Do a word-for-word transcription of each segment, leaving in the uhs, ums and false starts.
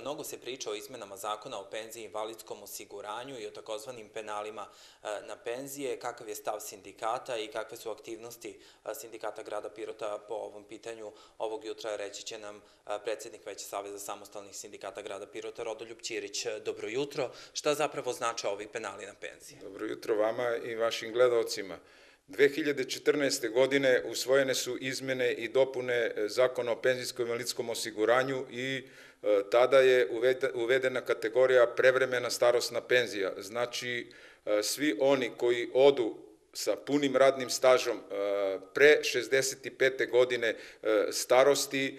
mnogo se priča o izmenama zakona o penziji i invalidskom osiguranju i o takozvanim penalima na penzije. Kakav je stav sindikata i kakve su aktivnosti sindikata grada Pirota po ovom pitanju ovog jutra, reći će nam predsednik Veća Saveza samostalnih sindikata grada Pirota, Rodoljub Ćirić. Dobro jutro. Šta zapravo znače ovi penali na penzije? Dobro jutro vama i vašim gledaocima. dve hiljade četrnaeste. godine usvojene su izmene i dopune Zakona o penzijskom i invalidskom osiguranju i tada je uvedena kategorija prevremena starosna penzija. Znači, svi oni koji odu sa punim radnim stažom pre šezdeset pete. godine starosti,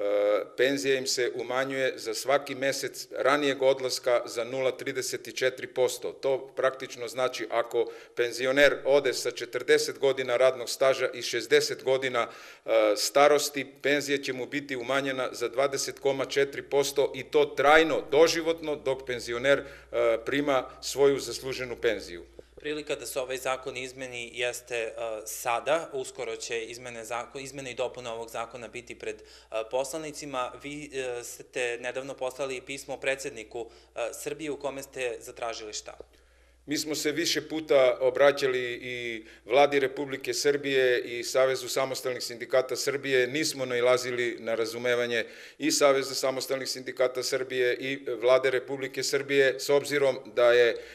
penzija im se umanjuje za svaki mesec ranijeg odlaska za nula zarez trideset četiri posto. To praktično znači ako penzioner ode sa četrdeset godina radnog staža i šezdeset godina starosti, penzija će mu biti umanjena za dvadeset zarez četiri posto i to trajno, doživotno, dok penzioner prima svoju zasluženu penziju. Prilika da se ovaj zakon izmeni jeste sada, uskoro će izmene i dopune ovog zakona biti pred poslanicima. Vi ste nedavno poslali pismo predsedniku Srbije u kome ste zatražili šta? Mi smo se više puta obraćali i Vladi Republike Srbije i Savezu samostalnih sindikata Srbije, nismo nailazili na razumevanje i Saveza samostalnih sindikata Srbije i Vlade Republike Srbije, s obzirom da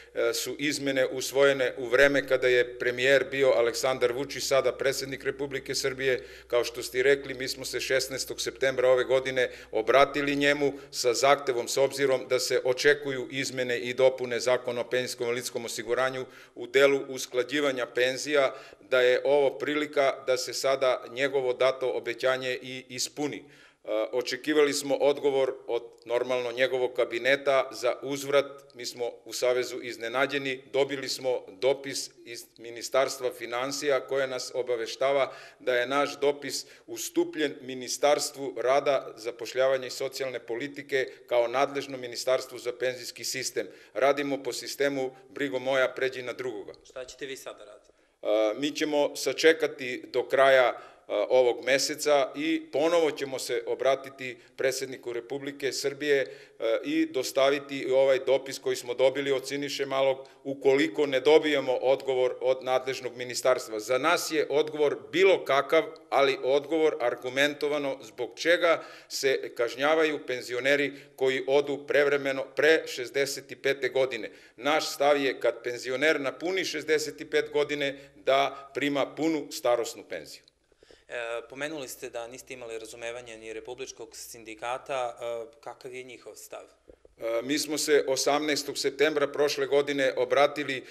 su izmene usvojene u vreme kada je premijer bio Aleksandar Vučić, sada predsednik Republike Srbije. Kao što ste rekli, mi smo se šesnaestog septembra ove godine obratili njemu sa zahtevom, s obzirom da se očekuju izmene i dopune Zakona o penzijskom i invalidskom osiguranju u delu usklađivanja penzija, da je ovo prilika da se sada njegovo dato obećanje i ispuni. Očekivali smo odgovor od normalno njegovog kabineta, za uzvrat mi smo u Savezu iznenađeni, dobili smo dopis iz Ministarstva finansija koje nas obaveštava da je naš dopis ustupljen Ministarstvu rada, zapošljavanja i socijalne politike kao nadležno ministarstvu za penzijski sistem. Radimo po sistemu brigo moja pređi na drugoga. Šta ćete vi sada raditi? Mi ćemo sačekati do kraja ovog meseca i ponovo ćemo se obratiti predsedniku Republike Srbije i dostaviti ovaj dopis koji smo dobili od Siniše Malog, ukoliko ne dobijemo odgovor od nadležnog ministarstva. Za nas je odgovor bilo kakav, ali odgovor argumentovano zbog čega se kažnjavaju penzioneri koji odu prevremeno pre šezdeset pete. godine. Naš stav je kad penzioner napuni šezdeset pet godine da prima punu starosnu penziju. Pomenuli ste da niste imali razumevanje ni Republičkog sindikata. Kakav je njihov stav? Mi smo se osamnaestog septembra prošle godine obratili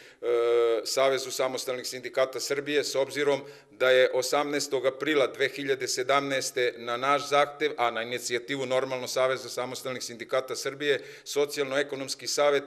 Savezu samostalnih sindikata Srbije, s obzirom da je osamnaestog aprila dve hiljade sedamnaeste. na naš zahtev, a na inicijativu normalno Saveza samostalnih sindikata Srbije, Socijalno-ekonomski savet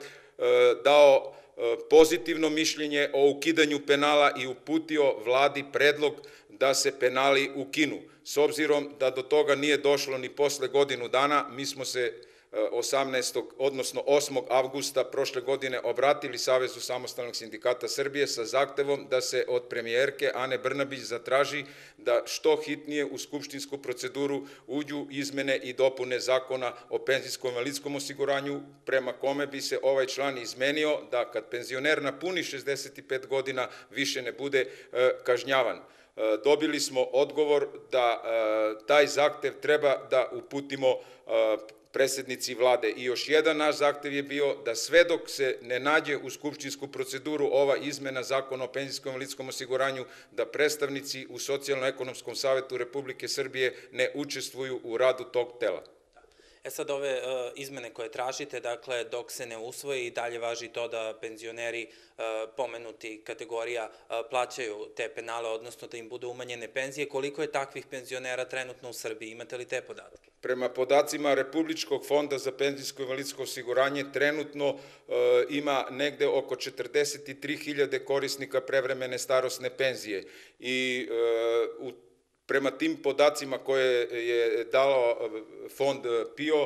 dao pozitivno mišljenje o ukidanju penala i uputio Vladi predlog da se penali ukinu. S obzirom da do toga nije došlo ni posle godinu dana, mi smo se osamnaestog odnosno osmog avgusta prošle godine obratili Savezu samostalnih sindikata Srbije sa zahtevom da se od premijerke Ane Brnabić zatraži da što hitnije u skupštinsku proceduru uđu izmene i dopune Zakona o penzijskom i invalidskom osiguranju, prema kome bi se ovaj član izmenio da kad penzioner napuni šezdeset pet godina više ne bude kažnjavan. Dobili smo odgovor da taj zahtev treba da uputimo predsednici Vlade. I još jedan naš zahtev je bio da sve dok se ne nađe u skupštinsku proceduru ova izmena Zakona o penzijskom i invalidskom osiguranju, da predstavnici u Socijalno-ekonomskom savetu Republike Srbije ne učestvuju u radu tog tela. E sad, ove izmene koje tražite, dakle, dok se ne usvoji, dalje važi to da penzioneri pomenuti kategorija plaćaju te penale, odnosno da im budu umanjene penzije. Koliko je takvih penzionera trenutno u Srbiji? Imate li te podatke? Prema podacima Republičkog fonda za penzijsko i invalidsko osiguranje, trenutno ima negde oko četrdeset tri hiljade korisnika prevremene starosne penzije i u prema tim podacima koje je dao fond PIO,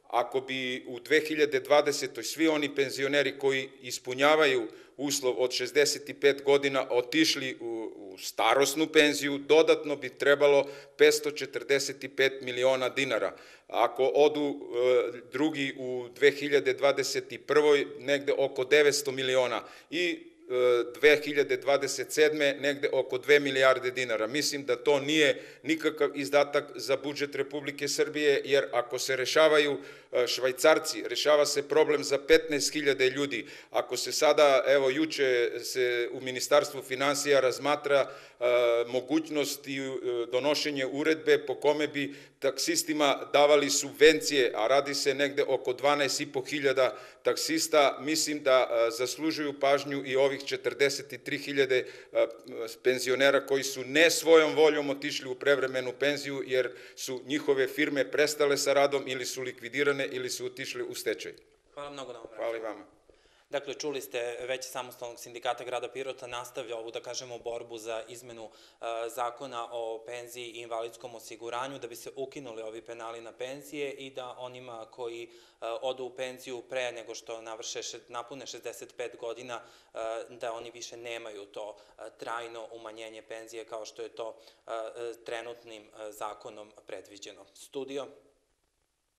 ako bi u dve hiljade dvadesetoj svi oni penzioneri koji ispunjavaju uslov od šezdeset pet godina otišli u, u starosnu penziju, dodatno bi trebalo petsto četrdeset pet miliona dinara. Ako odu e, drugi u dve hiljade dvadeset prvoj negde oko devetsto miliona i dve hiljade dvadeset sedme negde oko dve milijarde dinara. Mislim da to nije nikakav izdatak za budžet Republike Srbije, jer ako se rešavaju Švajcarci, rešava se problem za petnaest hiljada ljudi. Ako se sada, evo juče se u Ministarstvu finansija razmatra mogućnost i donošenje uredbe po kome bi taksistima davali subvencije, a radi se negde oko dvanaest i po hiljada taksista, mislim da zaslužuju pažnju i ovih četrdeset tri hiljade penzionera koji su ne svojom voljom otišli u prevremenu penziju jer su njihove firme prestale sa radom ili su likvidirane ili su otišli u stečaj. Hvala mnogo na ovom razgovoru. Hvala i vama. Dakle, čuli ste, već Samostalnog sindikata grada Pirota nastavlja ovu, da kažemo, borbu za izmenu zakona o penziji i invalidskom osiguranju, da bi se ukinuli ovi penali na penzije i da onima koji odu u penziju pre nego što navrše, napune šezdeset pet godina, da oni više nemaju to trajno umanjenje penzije kao što je to trenutnim zakonom predviđeno. Studio.